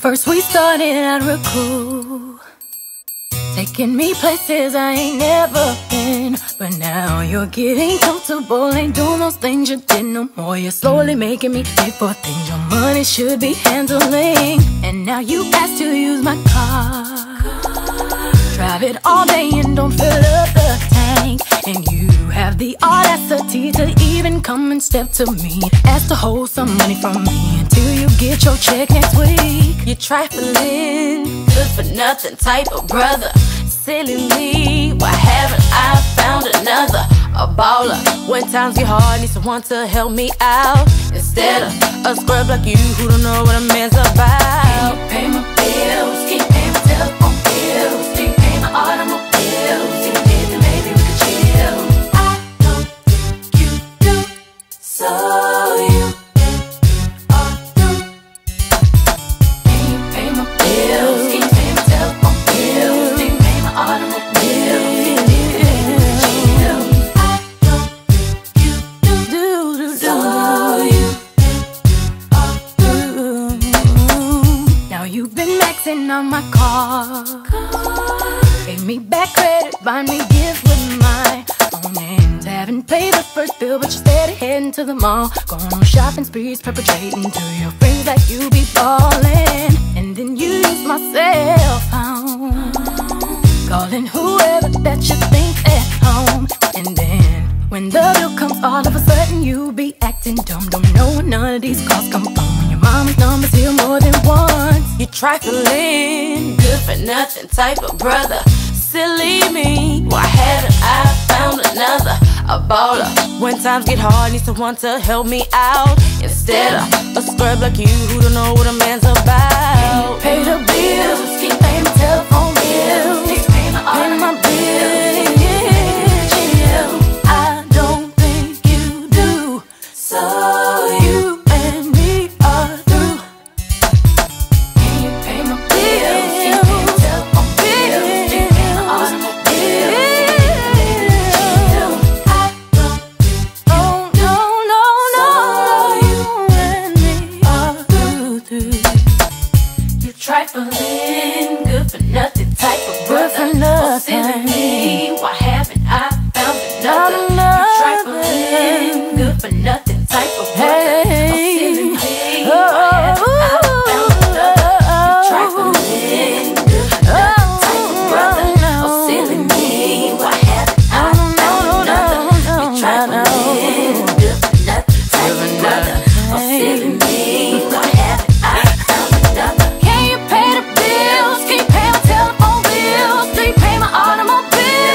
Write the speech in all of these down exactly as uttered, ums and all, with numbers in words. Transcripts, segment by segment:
First we started out real cool, taking me places I ain't never been. But now you're getting comfortable, ain't doing those things you did no more. You're slowly making me pay for things your money should be handling. And now you ask to use my car, drive it all day and don't fill up the tank. And you have the audacity to even come and step to me, ask to hold some money from me until you get your check next week. You're trifling, good for nothing type of brother. Silly me, why haven't I found another? A baller, when times get hard, need someone to help me out, instead of a scrub like you who don't know what a man's about. Can you pay my bills? Can you pay my telephone bills? Can you pay my automobiles? If you did, then maybe we could chill. I don't think you do, so you ought to. Can you pay my bills? Can you pay my telephone bills? Can you pay my automobiles? If you did, then maybe we could chill. I don't think you do, do, do, so you ought to. Now you've been maxing on my car, gave me back credit, buy me gifts with my own names. Haven't paid the first bill, but you're steady heading to the mall, going on shopping sprees, perpetrating to your friends like you be ballin'. And then you use my cell phone, calling whoever that you think at home. And then when the bill comes, all of a sudden you be acting dumb. Don't know where none of these calls come from, when your mama's number's here more than once. You're trifling, good for nothing type of brother. Silly me, why haven't I found another? A baller, when times get hard, need someone to help me out, instead of a scrub like you who don't know what a man's about. Can you pay the bills? Can you pay my telephone bills? Can you pay my, pay my bills? I don't think you do, so you and me are through. Can you pay my bills? Can you pay my telephone bills? Can you pay my automobiles? I don't think you do, no, no, no, you and me are through, through. You trifling, good for nothing type of brother. Oh, silly me, why haven't I found another? You trifling, good for nothing type of brother. Oh, silly me, why haven't I found another? You trifling, good for nothing type of brother. Oh, silly me, why haven't I found another? You trifling, good for nothing type of brother. Oh, silly me, why haven't I found another? Can you pay the bills? Can you pay my telephone bills? Do you pay my automobile?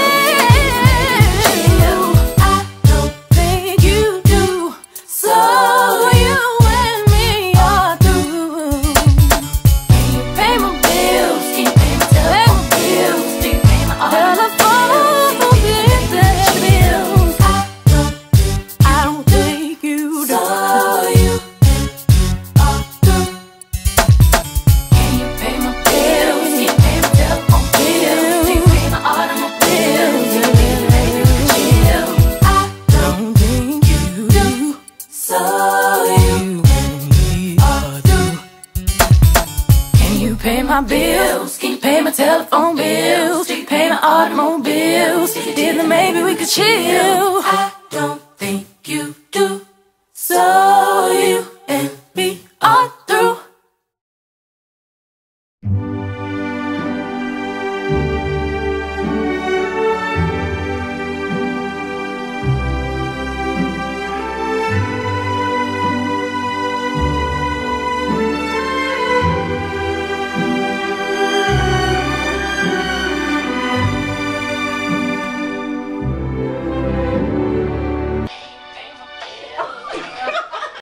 I don't think you do, so you and me are through. Can you pay my bills? Can you pay my telephone bills? Do you pay my automobile? Bills. I don't think you do, so you are through. Can you pay my bills? Can you pay my telephone bills? Do you pay my automobiles? Do you pay the baby we could chill? I don't think you do, so you and me are through. Can you pay my bills? Can you pay my telephone bills? Do you pay my automobiles? If you did, then maybe we could chill. I don't